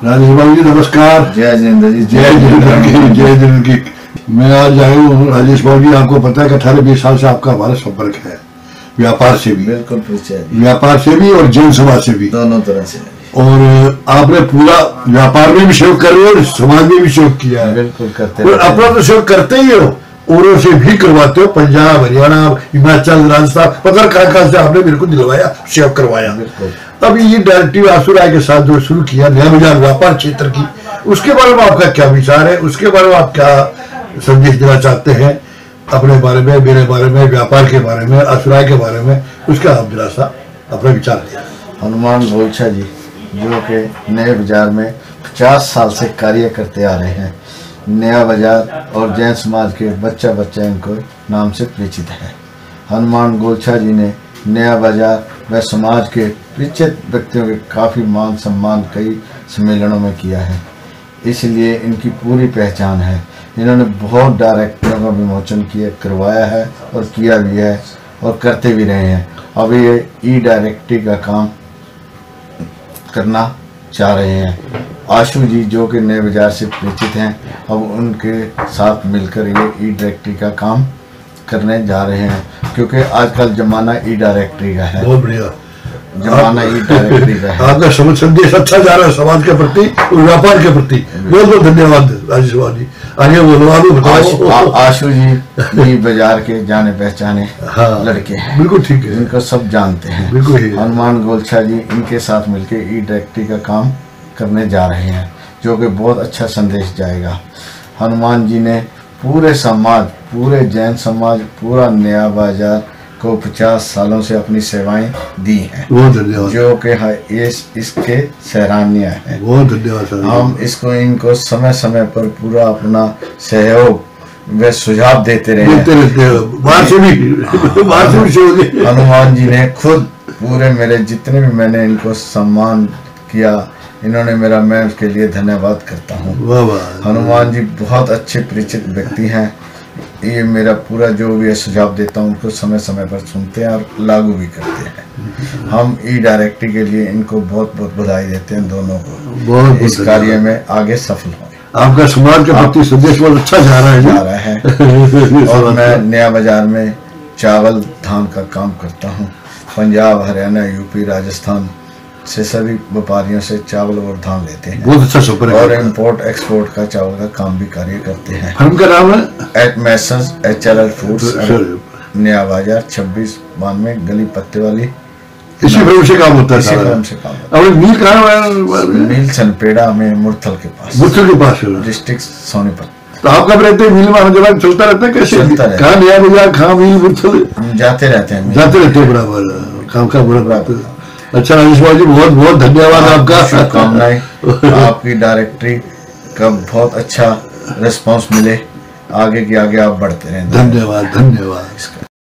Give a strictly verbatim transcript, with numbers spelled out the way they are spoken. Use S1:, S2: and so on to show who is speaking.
S1: राजेश बाबू जी नमस्कार।
S2: जय जिनेंद्र जी।
S1: जय जिनेंद्र की जय जिनेंद्र की। मैं आज आया हूँ राजेश बाबू जी, आपको पता है कि अठारह बीस साल से आपका हमारा संपर्क है, व्यापार से भी,
S2: बिल्कुल
S1: व्यापार से भी और जन समाज से भी,
S2: दोनों तरह से।
S1: और आपने पूरा व्यापार में भी सहयोग कर रहे हो और समाज में भी सहयोग किया है।
S2: बिल्कुल करते
S1: और अपना तो सहयोग करते ही हो, औरों से भी करवाते हो। पंजाब, हरियाणा, हिमाचल, राजस्थान, पता कहाँ कहाँ से आपने बिल्कुल दिलवाया, सहयोग करवाया। अब ये डायरेक्टिव आंसू राय के साथ जो शुरू किया नया बाजार व्यापार क्षेत्र की, उसके बारे में आपका क्या विचार है? उसके बारे में आप क्या संदेश देना चाहते हैं अपने बारे में, मेरे बारे में, व्यापार के बारे में, आसुराय के बारे में? उसका आप जरा सा अपना विचार दिया।
S2: हनुमान गोलछा जी जो कि नए बाजार में पचास साल से कार्य करते आ रहे हैं। नया बाजार और जैन समाज के बच्चा बच्चा इनको नाम से परिचित है। हनुमान गोलछा जी ने नया बाजार व समाज के परिचित व्यक्तियों के काफ़ी मान सम्मान कई सम्मेलनों में किया है, इसलिए इनकी पूरी पहचान है। इन्होंने बहुत डायरेक्टरों का विमोचन किया करवाया है और किया भी है और करते भी रहे हैं। अब ये ई डायरेक्टरी का काम करना चाह रहे हैं। आशु जी जो कि नए बाजार से परिचित हैं, अब उनके साथ मिलकर ये ई डायरेक्टरी का काम करने जा रहे हैं, क्योंकि आजकल जमाना ई डायरेक्टरी का है।
S1: बहुत बढ़िया
S2: जमाना ई डायरेक्टरी का है।
S1: आपका समझ संदेश अच्छा जा रहा है समाज के प्रति और व्यापार के प्रति। बहुत बहुत धन्यवाद राजेश बाबू जी। आगे बोलो, आगे बताओ।
S2: आ, आशु जी ई बाजार के जाने पहचाने
S1: हाँ,
S2: लड़के हैं,
S1: बिल्कुल ठीक है,
S2: इनको सब जानते हैं।
S1: बिल्कुल।
S2: हनुमान गोलछा जी इनके साथ मिलकर ई डायरेक्टरी का काम करने जा रहे हैं, जो कि बहुत अच्छा संदेश जाएगा। हनुमान जी ने पूरे समाज, पूरे जैन समाज, पूरा नया बाजार को पचास सालों से अपनी सेवाएं दी हैं,
S1: बहुत धन्यवाद,
S2: जो कि इस इसके सराहनीय है।
S1: बहुत धन्यवाद सर।
S2: हम इसको इनको समय समय पर पूरा अपना सहयोग व सुझाव देते रहे
S1: देते रहते हैं, बाहर से भी, बाहर से भी सहयोग।
S2: हनुमान जी ने खुद पूरे मेरे जितने भी मैंने इनको सम्मान किया, इन्होंने मेरा, मैं उसके लिए धन्यवाद करता हूँ।
S1: वाह वाह।
S2: हनुमान जी बहुत अच्छे परिचित व्यक्ति हैं। ये मेरा पूरा जो भी सुझाव देता हूँ उनको समय समय पर सुनते हैं और लागू भी करते हैं। हम ई डायरेक्टरी के लिए इनको बहुत बहुत बधाई देते हैं दोनों को।
S1: बहुत
S2: इस कार्य में आगे सफल हों।
S1: आपका समाज के प्रति संदेश बहुत अच्छा जा रहा है
S2: जा रहा है। और मैं नया बाजार में चावल धान का काम करता हूँ। पंजाब, हरियाणा, यूपी, राजस्थान से सभी व्यापारियों से चावल और धान लेते हैं।
S1: बहुत अच्छा संपर्क
S2: और इम्पोर्ट एक्सपोर्ट का चावल का काम भी कार्य करते हैं।
S1: फर्म का नाम है
S2: at messrs H L L foods, Naya Bazar, छब्बीस बानवे गली पत्ते वाली।
S1: इसी फर्म से काम होता है?
S2: इसी फर्म से काम होता
S1: है। मील कहाँ है?
S2: मील सनपेड़ा में मुरथल के पास,
S1: मुरथल के पास,
S2: डिस्ट्रिक्ट सोनीपत।
S1: तो आप कब रहते हैं मील में? आने के बाद चलता रहता है कैसे? कहाँ नया बाजार, कहाँ मील, मुरथल?
S2: जाते रहते हैं,
S1: जाते रहते हैं बराबर, काम का बराबर। अच्छा राजेश बाबू जी, बहुत बहुत धन्यवाद आपका।
S2: शुभकामनाएं। आपकी डायरेक्टरी का बहुत अच्छा रिस्पांस मिले, आगे के आगे आप बढ़ते रहें।
S1: धन्यवाद धन्यवाद।